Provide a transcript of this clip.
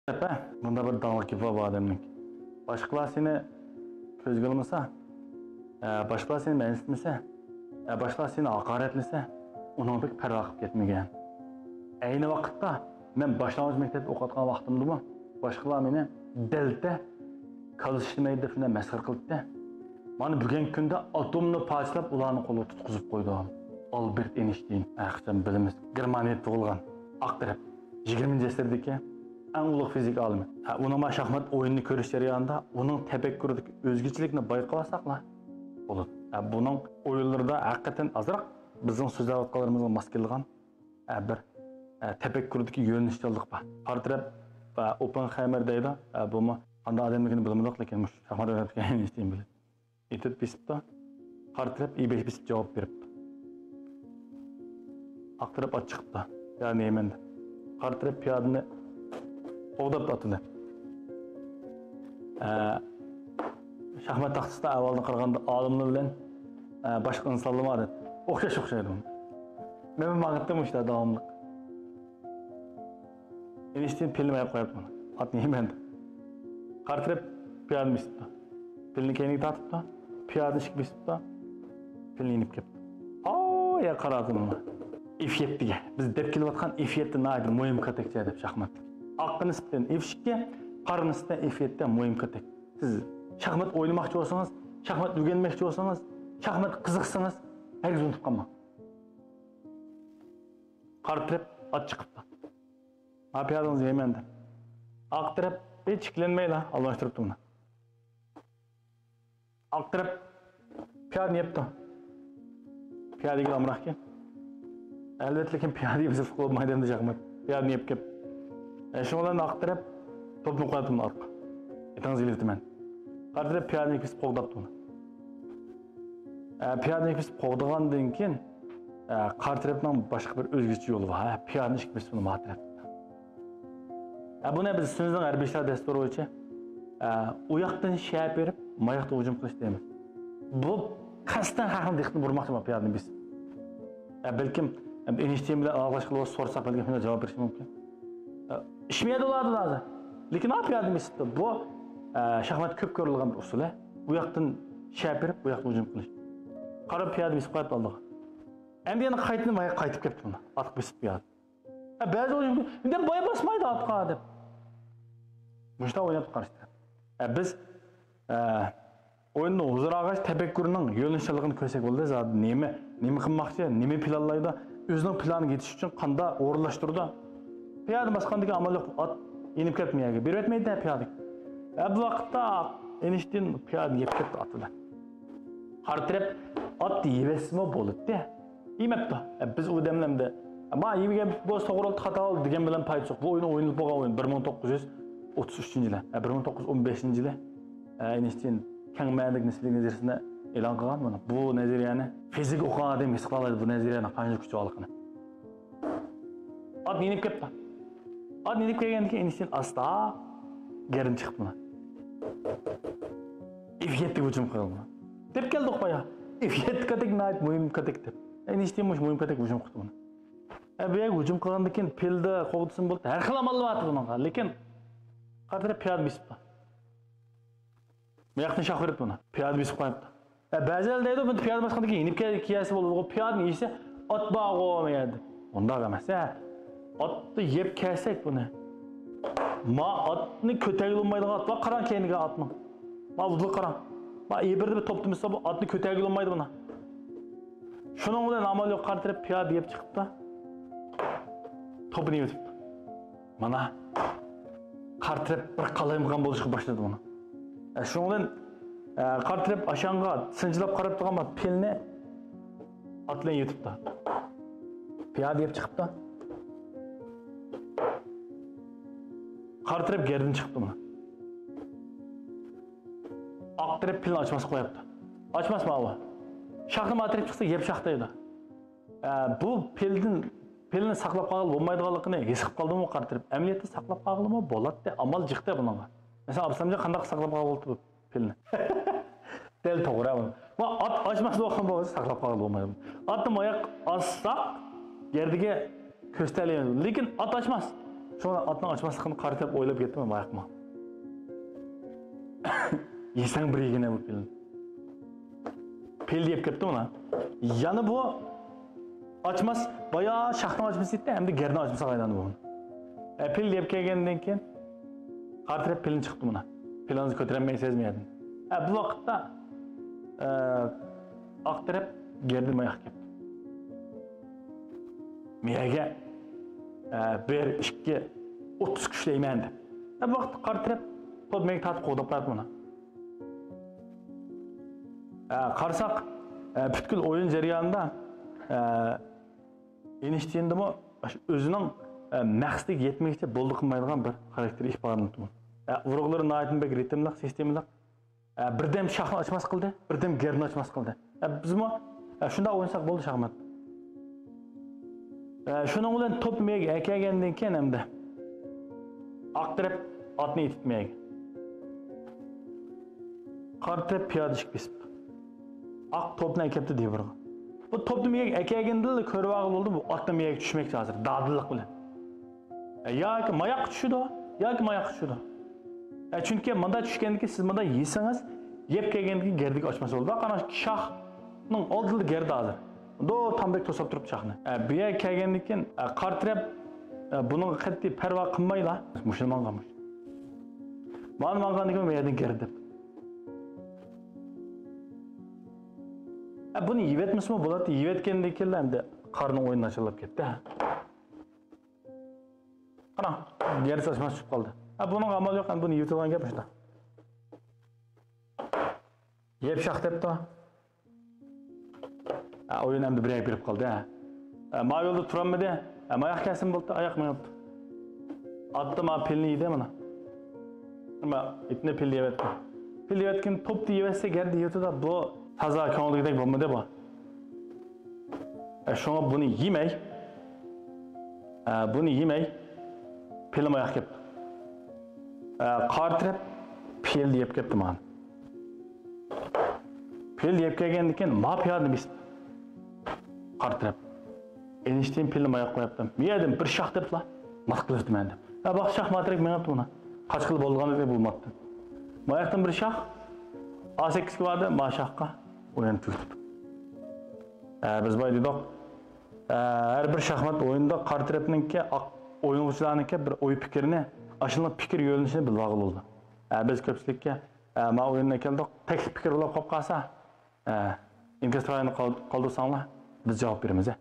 Bunda bir dağlık gibi var adamın. Başkalar seni közge almasa, başkalar seni mensitlese, başkalar seni hakaretlese, onun pek perva qilib ketmagan. Ayni vaqtda men boshlang'ich maktabda o'qiyotgan vaqtimda boshqalar meni dalda kalishmaydi deb shunday masxara qildi. Mana bugungi kunda atomni parchalab ularni qo'liga tutqizib qo'ydi. Albert Einstein, aqcham bilamiz, Germaniyada tug'ilgan, aqtirib 20-asrdagi eng ulug' fizik olimi. Uning shaxmat o'yinini ko'rish jarayonida uning tafakkuridagi o'zgachilikni bayqab olsaqlar bo'ladi. Buning o'yinlarida haqiqatan azroq bizning so'zlayotganlarimizga mos kelgan bir tepekkurdaki yönelişçilik var. Portret ve Oppenheimer deydi. Bu mu? Anda adamlıkını bilmedik, lakin şahmat öğretken Einstein bilir. Etüt bisip de, portret iyi beş bisip cevap verip de. Aktırıp at çıkıp da, yani yemendi. Portret piyadını oğdap da atılı. Şahmat taxtısında avvalda qırğanda alımlı bilen başka insanlı vardı. Okşaydı onu. Ben mağıttım işte devamlık. Einstein pilni ayıp koyup bunu. Atını yemendi. Qartırıp piyadını bisip de. Pilini kendine tatıp da, piyadını ışık bisip de, pilini inip kepti. Ya qaradım bunu. İfiyettiге. Biz dep kelip atkan ifiyetті naydı moyum katekçe edip şahmatlık. Aqqı nisbeten ifşikке, qarı nisbeten ifiyette moyum katek. Siz şahmat oynamakçı olsanız, şahmat öğrenmekçi olsanız, şahmat kızıqsınız, herkes unutup kalma. Qartırıp at çıkıptı. Piyadınızı yemendi. Aqtırıp hiç iklenmeyle alıştırıp bunu. Aqtırıp piyadını yaptı. Piyadıyı gel amraq ki. Elbette ki piyadıyı bize fıkılıp maydanda şahmat. Piyadını yap kep. Şunlardan aqtırıp topunu koyadım arqa. Etiniz iletim ben. Qartırıp piyadını kesip qoğdaptı bunu. Piyadını kesip qoğdağandan keyin Qartırıpdan başka bir özgüçü yolu var. Piyadını kesip bunu matırıp. Bu ne biz üstümüzden erbişler desturu boyunca uyaqdan şəhət verip mayaqda hücum qilish deymiz. Bu qasdan haqni diqqatini burmoqchi bu piyadani biz. Belkim Einstein bilan alaqashqilib so'rasak belki shunday javob berishi mumkin. İşmeyedi ulardı hozir. Lekin o piyadani biz bu şahmat ko'p ko'rilgan bir usul. Uyaqdan şəhət verip uyaqda hücum qilish. Qarab piyadani biz qo'yib oldik. Endi yana qaytib mayaq qaytib ketdi buni. Atib bisib piyada. Bazı hücum endi boya basmaydı atqa deb. Muşta oynayıp karıştı. Biz oyunun huzur ağaç tefekkürünün yönelişçiliğini körsek oldu. Zaten nemi kılmakçı, nemi planlaydı. Özünün planı geçiş için kanda uğurlaştırdı. Piyade basqandaki amal yok. At inip ketmeyegi. Bir etmeydi de piyade. Bu vakitte enişten piyade yep ketdi atıda. Qartırıp at yebesimi bolup de. Yemepti. Biz o demlemde ama yemege bu soğurultu hata oldu degen bilen payı çok. Bu oyunu oynayıp boğan oyun 1933-yılı, 1915-yılı Einstein keng ma'nolik nisbilik nazariyasini e'lon qilgan mana. Bu nazariyani fizik o'qigan odam his qiladi bu nazariyani qancha kuchli ekanligini. At inib ketdi. At inib kelgandan keyin Einstein asta gerin chiqib mana. Ifiyetga hujum qildi. Deb keldik qo'ya. Ifiyet katek nayt muhim katek deb. Einstein muhim katek hujum qildi mana. Buyaq hücum qilgandan keyin pilni qo'g'disin bo'ldi. Har xil amal bor bunga. Lekin Qartırıp piyada bisipti. Mayaqdan şaq verip buni. Piyada bisip qo'yibdi. Ba'zilar deydi, bu piyada basqandan keyin inib kiyasi bo'ladi. O piyadani yesa ot bog'i olmayadi. Undaq emas. Otni yeb kelsak buni. Ma otni ko'tarilmaydigan ot bor, qaran keyniga otni. Ma uzli qaran. Ma ebirdi bir topdi misol bu otni ko'tarilmaydi buni. Shuning bilan amal yo'q Qartırıp piyada yeb chiqibdi. Topini yutibdi. Mana Qartırıp bir qalayımgan bo'lishga boshladi buni. Shundan Qartırıp aşağıga sinchilab qarab turgan pilni atlan yutibdi. Piyada yeb chiqibdi. Qartırıp gerdan chiqibdi buni. Aqtirib pilni ochmas qo'yibdi. Ochmasmi bu? Shaqni matirib chiqsa yeb shaqdaydi. Bu pilni saqlab qolib bo'lmaydiganligini his qilib qoldimmi Qartırıp? Amaliyotda saqlab qolimi bo'ladi, amal jiqdi bunga. Mesela Absamja qanday saqlab qolib bo'ldi pilni? Del to'g'ri bu. Va ot ochmasdan o'qib bo'lsa saqlab qolib bo'lmaydi. Otni oyoq ossaq yerdiga ko'stalaydi. Lekin ot ochmas. Şuna atını açmaslıkını qaratib o'ylab ketdim bayaqma. Yesang bir yegine bu pilni. Pil yeb ketdi ona. Yani bu açmaz, bayağı şahını açması gitti, hem de gerini açmasa qaylandı bu. Pil yeb kelgandan keyin qaratib pilni chiqdi buna. Pilinizni ko'tarolmay sezmaydim. Bu vaqtda aqtirib gerdi mayoq ketdi. Miyaga 1-2 30 kuchlayman deb. Bu vaqtda qaratib podmega tatib qo'yib qo'ydi buni. Qarsak butkul o'yin jarayonida eniştiyindimi o'zining maqsadiga yetmekçe bo'ldi qilmaydigan bir xarakter ifodalandi bu. Urug'lari nihoyatda ritmli, sistemli. Birdam shahni ochmas qildi, birdam gerni ochmas qildi. Bizmi shunda o'ynasak bo'ldi shaxmat. Shuning bilan top miyaga kelgandan keyin hamda aqtirib otni yetitmaydi. Qartib piyodishib besib. Aq topni akapti deydi. Bu topni miyaga kelganda ko'rib oldi, bu otni miyaga tushmoqchi hozir dadillik bilan. Yoki mayoq tushdi, yoki mayoq tushdi. Chunki manda tushgandan keyin siz manda yesangiz, yeb kelgandan keyin gerdik ochmasa bo'ldi. Qana shoxning oldida gerdi hozir. Do tambek to'sab turib shoxni. Bu yerga kelgandan keyin qartirib buning qat'iy parvo qilmaylar. Musulmon qilmish. Ma'lumotlardan keyin bu yerdan gerdi. Bunu yevetmismi bo'ladi? Yevetgandan keyin hamda qarni o'yin ochilib ketdi. Ana, gerisi açmaz çıkıp kaldı. Bunun amal yok, bunu yutulgan gap işte. Yep şaq depti. Oyun hem de bir ayak birip kaldı. Ma yolda turanmadı. Ayak kesim buldu, ayak mı yaptı? Attı ma pilini yedi mana. Ama itne pil yevetdi. Pil yevetken top diye yevetse geldi yutu da bu taza kanalı gidek bulmadı bu. Şuna bunu yemey. Bunu yemey. Pilim ayak yaptı. Qartirib pil yeb ketdi man. Pil yeb kelgandan keyin ma piyoda mis. Qartirib. Eniştem pilim ayak qo'yaptim. Yedim bir shox debla. Mat qildim men deb. Baq shox matrek men atdi buni. Qach qilib bo'lganida bo'lmadi. Mayaqdan bir shox A8 vardı, ma shoxqa o'yin tutdi. Biz boy dedik. Har bir shaxmat o'yinda Qartiribninki o'yinchilarniki bir o'y fikrini, aşılıq fikir yo'linishini bilib oldi. Biz ko'pchilikka ma o'yinga keldik, tek fikir bo'lib qolib qolsa, inkastroyni qoldirsanglar, biz javob beramiz.